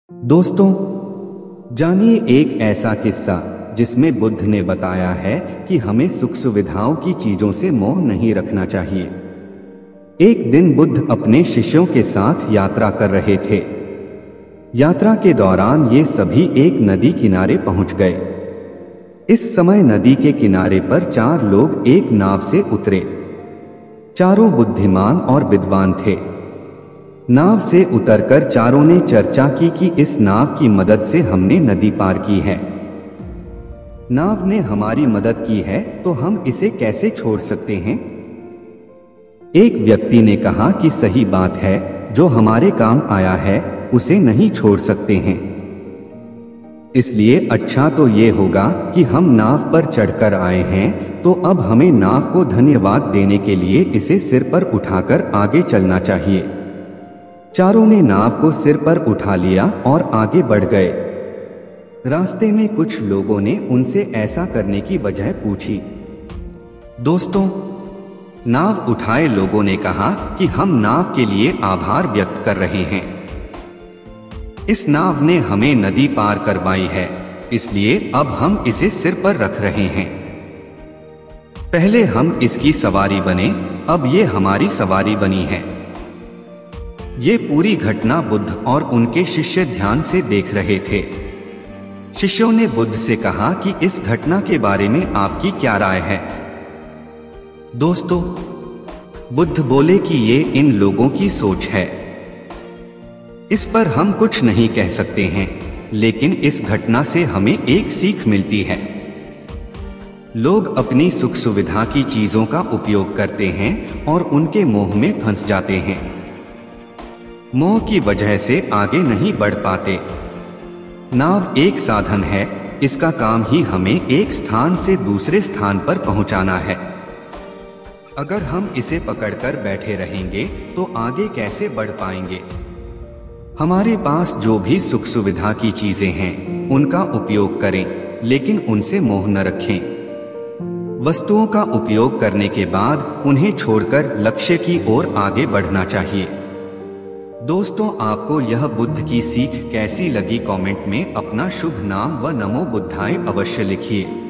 दोस्तों, जानिए एक ऐसा किस्सा जिसमें बुद्ध ने बताया है कि हमें सुख सुविधाओं की चीजों से मोह नहीं रखना चाहिए। एक दिन बुद्ध अपने शिष्यों के साथ यात्रा कर रहे थे। यात्रा के दौरान ये सभी एक नदी किनारे पहुंच गए। इस समय नदी के किनारे पर चार लोग एक नाव से उतरे। चारों बुद्धिमान और विद्वान थे। नाव से उतरकर चारों ने चर्चा की कि इस नाव की मदद से हमने नदी पार की है। नाव ने हमारी मदद की है तो हम इसे कैसे छोड़ सकते हैं? एक व्यक्ति ने कहा कि सही बात है, जो हमारे काम आया है उसे नहीं छोड़ सकते हैं। इसलिए अच्छा तो ये होगा कि हम नाव पर चढ़कर आए हैं, तो अब हमें नाव को धन्यवाद देने के लिए इसे सिर पर उठाकर आगे चलना चाहिए। चारों ने नाव को सिर पर उठा लिया और आगे बढ़ गए। रास्ते में कुछ लोगों ने उनसे ऐसा करने की वजह पूछी। दोस्तों, नाव उठाए लोगों ने कहा कि हम नाव के लिए आभार व्यक्त कर रहे हैं। इस नाव ने हमें नदी पार करवाई है, इसलिए अब हम इसे सिर पर रख रहे हैं। पहले हम इसकी सवारी बने, अब ये हमारी सवारी बनी है। ये पूरी घटना बुद्ध और उनके शिष्य ध्यान से देख रहे थे। शिष्यों ने बुद्ध से कहा कि इस घटना के बारे में आपकी क्या राय है? दोस्तों, बुद्ध बोले कि ये इन लोगों की सोच है, इस पर हम कुछ नहीं कह सकते हैं, लेकिन इस घटना से हमें एक सीख मिलती है। लोग अपनी सुख सुविधा की चीजों का उपयोग करते हैं और उनके मोह में फंस जाते हैं। मोह की वजह से आगे नहीं बढ़ पाते। नाव एक साधन है, इसका काम ही हमें एक स्थान से दूसरे स्थान पर पहुंचाना है। अगर हम इसे पकड़कर बैठे रहेंगे तो आगे कैसे बढ़ पाएंगे? हमारे पास जो भी सुख सुविधा की चीजें हैं उनका उपयोग करें, लेकिन उनसे मोह न रखें। वस्तुओं का उपयोग करने के बाद उन्हें छोड़कर लक्ष्य की ओर आगे बढ़ना चाहिए। दोस्तों, आपको यह बुद्ध की सीख कैसी लगी? कमेंट में अपना शुभ नाम व नमो बुद्धाय अवश्य लिखिए।